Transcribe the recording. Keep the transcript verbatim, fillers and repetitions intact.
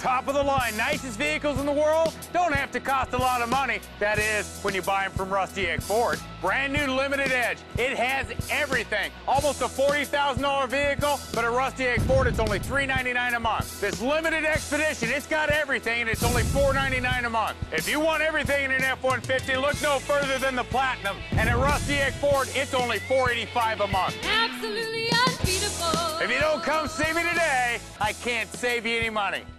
top of the line, nicest vehicles in the world don't have to cost a lot of money. That is, when you buy them from Rusty Egg Ford. Brand new Limited Edge. It has everything. Almost a forty thousand dollar vehicle, but at Rusty Egg Ford, it's only three ninety-nine a month. This Limited Expedition, it's got everything, and it's only four ninety-nine a month. If you want everything in an F one fifty, look no further than the Platinum. And at Rusty Egg Ford, it's only four eighty-five a month. Absolutely unbeatable. If you don't come see me today, I can't save you any money.